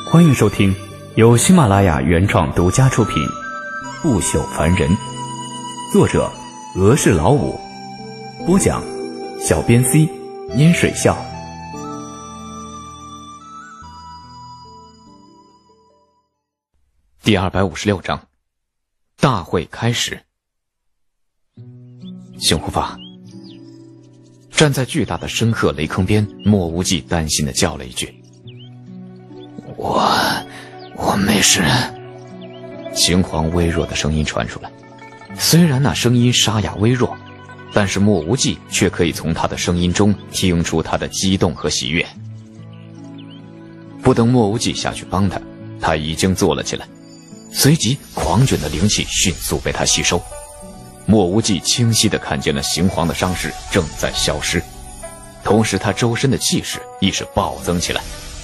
欢迎收听由喜马拉雅原创独家出品《不朽凡人》，作者俄式老五，播讲小编 C 烟水笑。 第256章，大会开始。熊护法站在巨大的深壑雷坑边，莫无忌担心地叫了一句：“我没事。”秦皇微弱的声音传出来，虽然那声音沙哑微弱，但是莫无忌却可以从他的声音中听出他的激动和喜悦。不等莫无忌下去帮他，他已经坐了起来，随即狂卷的灵气迅速被他吸收。莫无忌清晰地看见了邢皇的伤势正在消失，同时他周身的气势亦是暴增起来。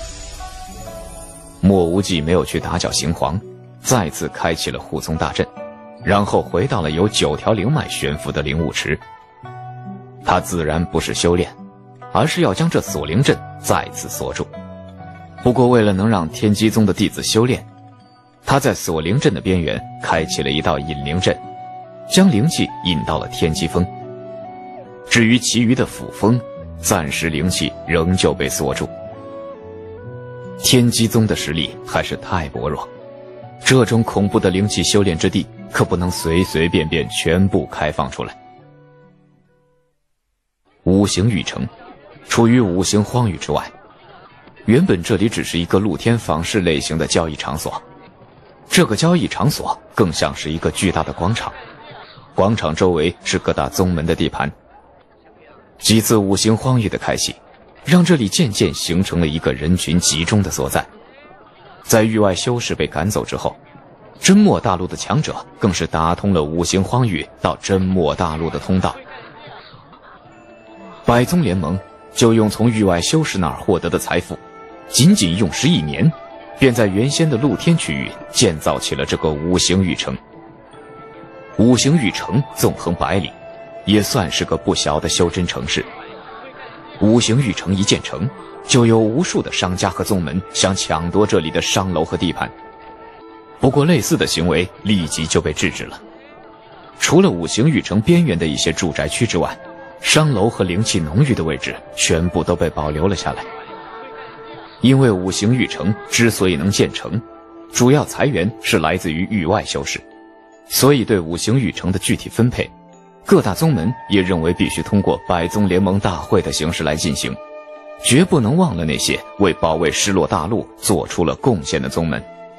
莫无忌没有去打搅邢皇，再次开启了护宗大阵，然后回到了有9条灵脉悬浮的灵雾池。他自然不是修炼，而是要将这锁灵阵再次锁住。不过为了能让天机宗的弟子修炼，他在锁灵阵的边缘开启了一道引灵阵，将灵气引到了天机峰。至于其余的辅峰，暂时灵气仍旧被锁住。天机宗的实力还是太薄弱，这种恐怖的灵气修炼之地可不能随随便便全部开放出来。五行域城处于五行荒域之外，原本这里只是一个露天坊市类型的交易场所，这个交易场所更像是一个巨大的广场，广场周围是各大宗门的地盘。几次五行荒域的开启，让这里渐渐形成了一个人群集中的所在。在域外修士被赶走之后，真墨大陆的强者更是打通了五行荒域到真墨大陆的通道。百宗联盟就用从域外修士那儿获得的财富，仅仅用时1年，便在原先的露天区域建造起了这个五行域城。五行域城纵横100里，也算是个不小的修真城市。五行域城一建成，就有无数的商家和宗门想抢夺这里的商楼和地盘。不过类似的行为立即就被制止了。除了五行域城边缘的一些住宅区之外，商楼和灵气浓郁的位置全部都被保留了下来。因为五行域城之所以能建成，主要财源是来自于域外修士，所以对五行域城的具体分配，各大宗门也认为必须通过百宗联盟大会的形式来进行，绝不能忘了那些为保卫失落大陆做出了贡献的宗门。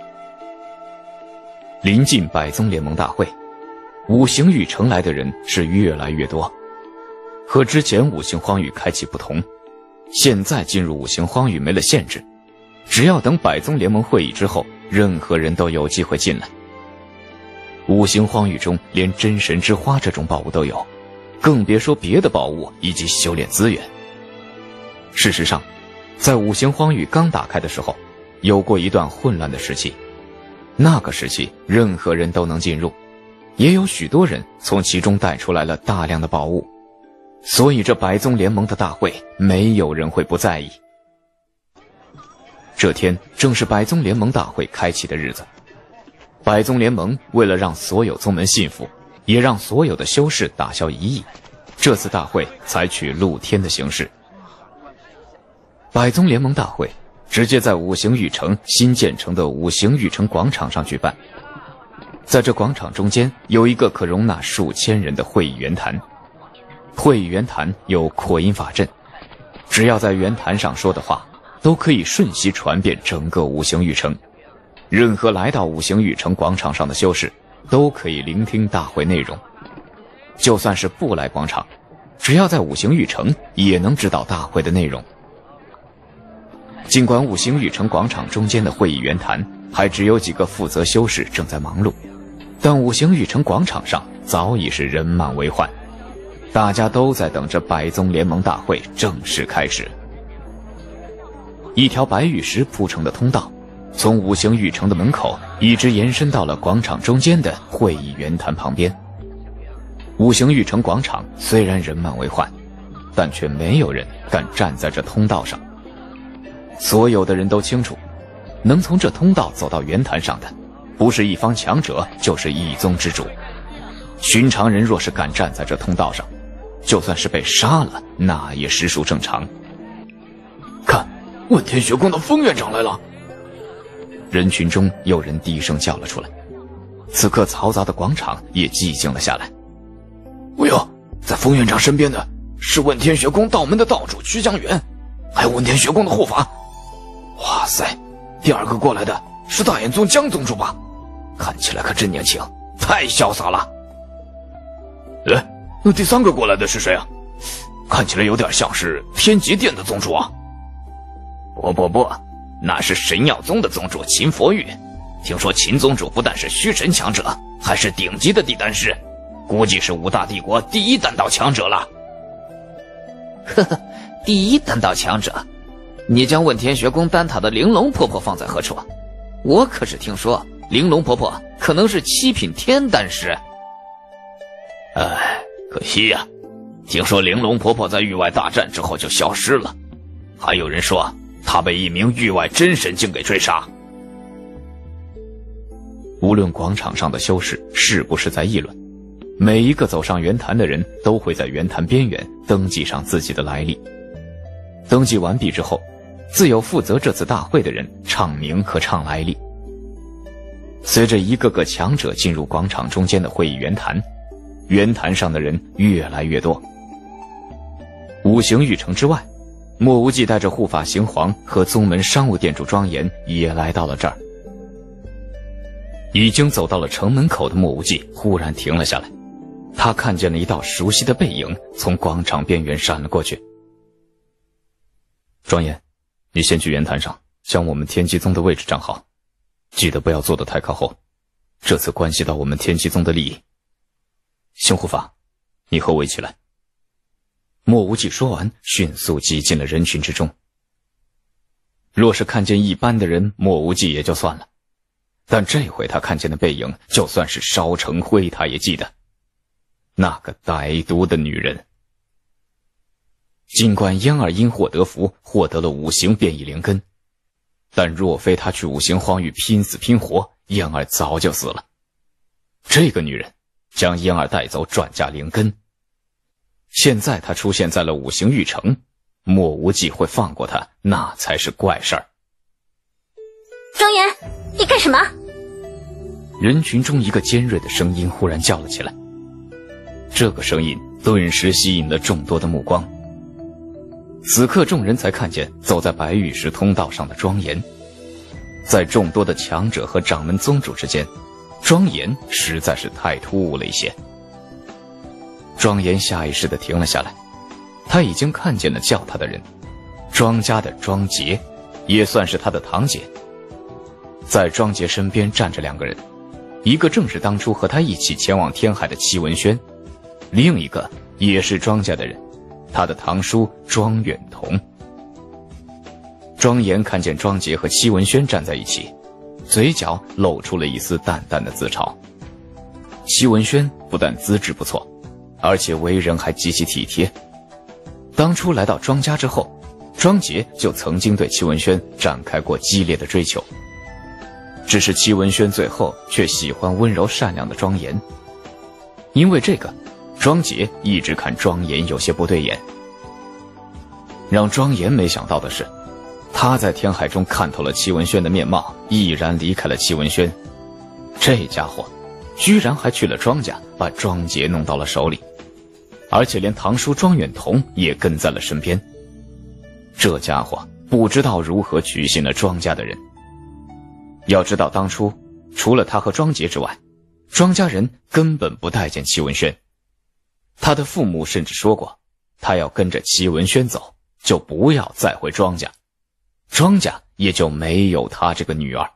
临近百宗联盟大会，五行域城来的人是越来越多。和之前五行荒域开启不同，现在进入五行荒域没了限制，只要等百宗联盟会议之后，任何人都有机会进来。五行荒域中连真神之花这种宝物都有，更别说别的宝物以及修炼资源。事实上，在五行荒域刚打开的时候，有过一段混乱的时期，那个时期任何人都能进入，也有许多人从其中带出来了大量的宝物，所以这百宗联盟的大会没有人会不在意。这天正是百宗联盟大会开启的日子，百宗联盟为了让所有宗门信服，也让所有的修士打消疑义，这次大会采取露天的形式。百宗联盟大会直接在五行域城新建成的五行域城广场上举办。在这广场中间有一个可容纳数千人的会议圆坛，会议圆坛有扩音法阵，只要在圆坛上说的话，都可以瞬息传遍整个五行域城。任何来到五行域城广场上的修士都可以聆听大会内容，就算是不来广场，只要在五行域城也能知道大会的内容。尽管五行域城广场中间的会议圆坛还只有几个负责修士正在忙碌，但五行域城广场上早已是人满为患，大家都在等着百宗联盟大会正式开始。一条白玉石铺成的通道从五行域城的门口一直延伸到了广场中间的会议圆坛旁边。五行域城广场虽然人满为患，但却没有人敢站在这通道上。所有的人都清楚， 能从这通道走到圆坛上的，不是一方强者，就是一宗之主。寻常人若是敢站在这通道上，就算是被杀了，那也实属正常。 看，问天学宫的封院长来了！ 人群中有人低声叫了出来。此刻嘈杂的广场也寂静了下来。 不要，在封院长身边的是问天学宫道门的道主曲江远，还有问天学宫的护法。哇塞，第二个过来的是大眼宗江宗主吧？看起来可真年轻，太潇洒了。那第三个过来的是谁啊？看起来有点像是天极殿的宗主啊。 不，那是神药宗的宗主秦佛玉。听说秦宗主不但是虚神强者，还是顶级的地丹师，估计是五大帝国第一丹道强者了。 呵呵，第一丹道强者？你将问天学宫丹塔的玲珑婆婆放在何处？我可是听说玲珑婆婆可能是7品天丹师。 唉，可惜呀，听说玲珑婆婆在域外大战之后就消失了，还有人说她被一名域外真神境给追杀。 无论广场上的修士是不是在议论，每一个走上圆坛的人都会在圆坛边缘登记上自己的来历。登记完毕之后，自有负责这次大会的人唱名和唱来历。随着一个个强者进入广场中间的会议圆坛，圆坛上的人越来越多。五行玉城之外，莫无忌带着护法行皇和宗门商务店主庄严也来到了这儿。已经走到了城门口的莫无忌忽然停了下来，他看见了一道熟悉的背影从广场边缘闪了过去。庄严，你先去圆坛上将我们天机宗的位置站好，记得不要坐得太靠后，这次关系到我们天机宗的利益。行护法，你和我一起来。莫无忌说完，迅速挤进了人群之中。若是看见一般的人，莫无忌也就算了，但这回他看见的背影，就算是烧成灰他也记得。那个歹毒的女人。尽管嫣儿因祸得福，获得了5行变异灵根，但若非他去5行荒域拼死拼活，嫣儿早就死了。这个女人将嫣儿带走，转嫁灵根。现在她出现在了5行玉城，莫无忌会放过她，那才是怪事儿。 庄严，你干什么？ 人群中一个尖锐的声音忽然叫了起来，这个声音顿时吸引了众多的目光。此刻众人才看见走在白玉石通道上的庄严，在众多的强者和掌门宗主之间，庄严实在是太突兀了一些。庄严下意识地停了下来，他已经看见了叫他的人，庄家的庄杰，也算是他的堂姐。在庄杰身边站着2个人，一个正是当初和他一起前往天海的戚文轩，另一个也是庄家的人，他的堂叔庄远彤。庄严看见庄杰和戚文轩站在一起，嘴角露出了一丝淡淡的自嘲。戚文轩不但资质不错，而且为人还极其体贴。当初来到庄家之后，庄杰就曾经对戚文轩展开过激烈的追求，只是戚文轩最后却喜欢温柔善良的庄严。因为这个，庄杰一直看庄严有些不对眼。让庄严没想到的是，他在天海中看透了戚文轩的面貌，毅然离开了戚文轩。这家伙居然还去了庄家，把庄杰弄到了手里，而且连堂叔庄远彤也跟在了身边。这家伙不知道如何取信了庄家的人。要知道当初除了他和庄杰之外，庄家人根本不待见戚文轩。他的父母甚至说过，他要跟着戚文轩走，就不要再回庄家，庄家也就没有他这个女儿。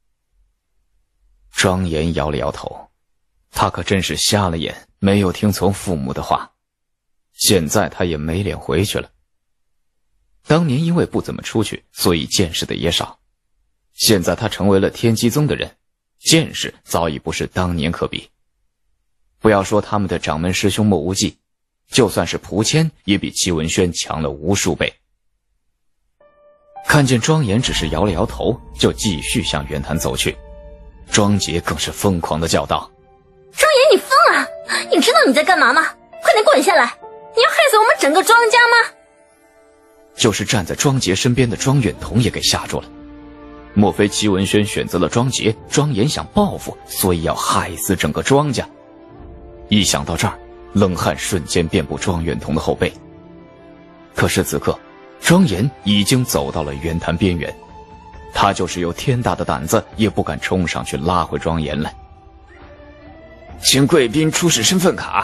庄严摇了摇头，他可真是瞎了眼，没有听从父母的话。现在他也没脸回去了。当年因为不怎么出去，所以见识的也少。现在他成为了天机宗的人，见识早已不是当年可比。不要说他们的掌门师兄莫无忌，就算是蒲谦也比戚文轩强了无数倍。 看见庄严只是摇了摇头，就继续向圆坛走去。庄杰更是疯狂地叫道： 庄严，你疯了！你知道你在干嘛吗？快点滚下来！你要害死我们整个庄家吗？ 就是站在庄杰身边的庄远彤也给吓住了。莫非齐文轩选择了庄杰，庄严想报复，所以要害死整个庄家？一想到这儿，冷汗瞬间遍布庄远彤的后背。可是此刻，庄严已经走到了圆坛边缘，他就是有天大的胆子，也不敢冲上去拉回庄严来。 请贵宾出示身份卡。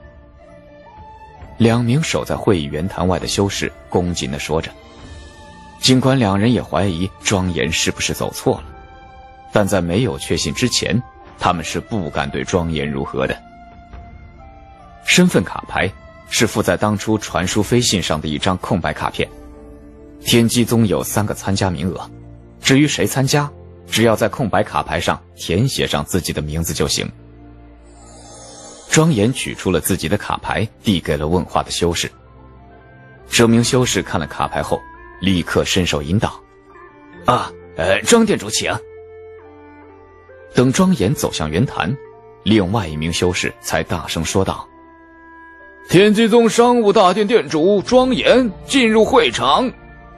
2名守在会议圆坛外的修士恭敬地说着。尽管2人也怀疑庄严是不是走错了，但在没有确信之前，他们是不敢对庄严如何的。身份卡牌是附在当初传输飞信上的一张空白卡片。天机宗有3个参加名额，至于谁参加，只要在空白卡牌上填写上自己的名字就行。庄严取出了自己的卡牌，递给了问话的修士。这名修士看了卡牌后，立刻伸手引导： 庄店主请。 等庄严走向圆坛，另外一名修士才大声说道： 天机宗商务大殿殿主庄严进入会场。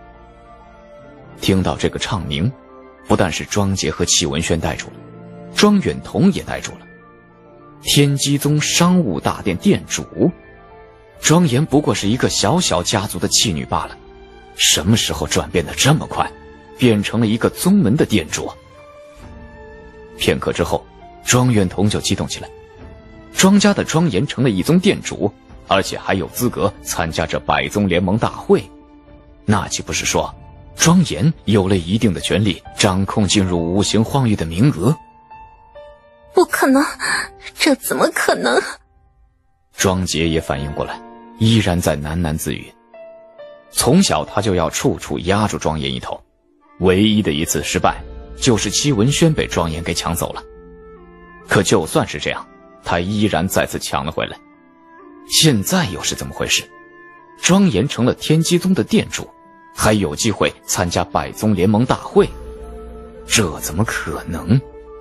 听到这个唱名，不但是庄杰和齐文轩呆住了，庄远彤也呆住了。天机宗商务大殿殿主，庄严不过是一个小小家族的弃女罢了，什么时候转变得这么快，变成了一个宗门的殿主？片刻之后，庄远彤就激动起来。庄家的庄严成了一宗殿主，而且还有资格参加这百宗联盟大会，那岂不是说庄严有了一定的权力，掌控进入无形荒域的名额？ 不可能，这怎么可能？ 庄杰也反应过来，依然在喃喃自语。从小他就要处处压住庄严一头，唯一的一次失败就是戚文轩被庄严给抢走了。可就算是这样，他依然再次抢了回来。现在又是怎么回事？庄严成了天机宗的殿主，还有机会参加百宗联盟大会，这怎么可能？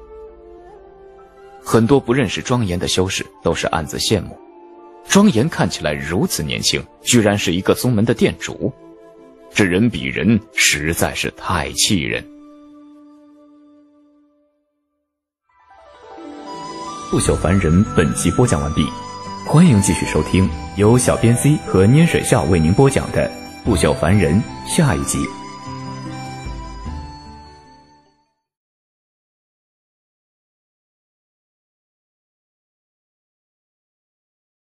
很多不认识庄严的修士都是暗自羡慕，庄严看起来如此年轻，居然是一个宗门的殿主，这人比人实在是太气人。 不朽凡人本期播讲完毕，欢迎继续收听由小编 C 和拈水笑为您播讲的不朽凡人下一集。